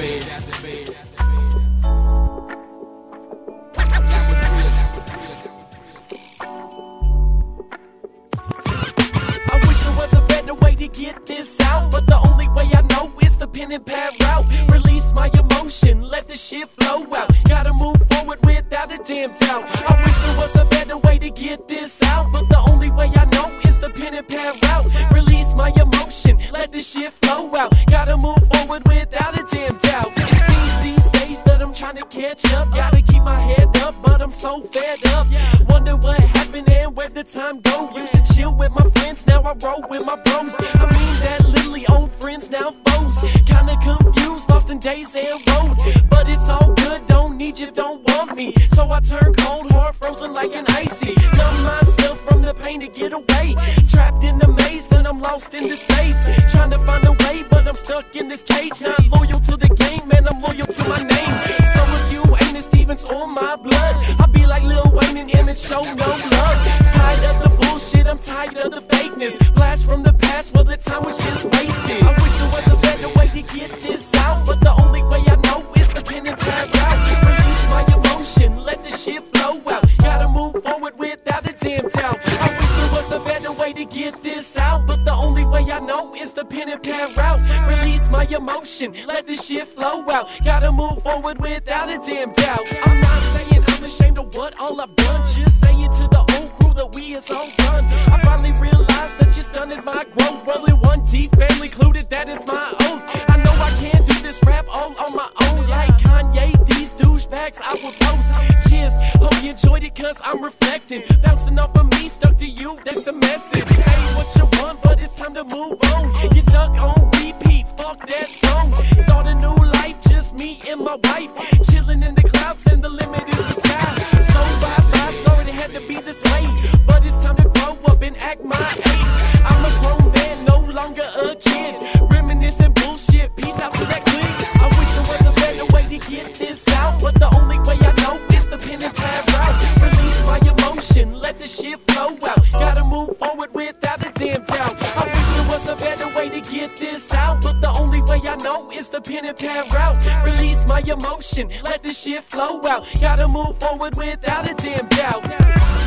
I wish there was a better way to get this out, but the only way I know is the pen and pad route. Release my emotion, let the shit flow out. Gotta move forward without a damn doubt. I wish there was a better way to get this out, but the only way I know is the pen and pad route. Release my emotion, let the shit flow out. Gotta move forward without a damn doubt. It seems these days that I'm trying to catch up. Gotta keep my head up, but I'm so fed up. Wonder what happened and where the time go. Used to chill with my friends, now I roll with my bros. I mean that literally old friends, now foes. Kinda confused, lost in days and road. But it's all good, don't need you, don't want me. So I turn cold, hard, frozen like an icy. Numb myself from the pain to get away. Trapped in the maze and I'm lost in this space. Trying to find a way, but I'm stuck in this cage. Not loyal to the game, man, I'm loyal to my name. So if you ain't as Stevens on my blood, I'll be like Lil Wayne and Emmett, show no love. Tired of the bullshit, I'm tired of the fakeness. Blast from the past, well the time was just wasted. I wish there was a better way to get this out, but the only way I know is the pen and pad route. Release my emotion, let the shit flow out. Gotta move forward without a damn doubt. I wish there was a better way to get this out, but the only way I know is the pen and pad route. Release my emotion, let the shit flow out. Gotta move forward without a damn doubt. I'm not saying I'm ashamed of what all I've done, just saying to the old crew that we is all done. I finally realized that you're stunning my growth. Rolling one deep, family included, that is my oath. I know I can't do this rap all on my own. Like Kanye, these douchebags I will toast. Cheers, hope you enjoyed it cause I'm reflecting. Bouncing off of me, stuck to you, that's the message. Say what you want, but it's time to move on. You're stuck on repeat, fuck that song. Start a new life, just me and my wife. Chilling in the clouds and the limit is the sky. So bye-bye, sorry it had to be this way, but it's time to grow up and act my age. I'm a grown man, no longer a kid. Reminiscing bullshit, peace out to that clique. I wish there was a better way to get this out, but the only way I know is the pen and pad route. Release my emotion, let the shit flow out. Gotta move forward without a damn doubt. I wish there was a better way to get this out, but the only way I know is the pen and pad route. Release my emotion, let the shit flow out. Gotta move forward without a damn doubt.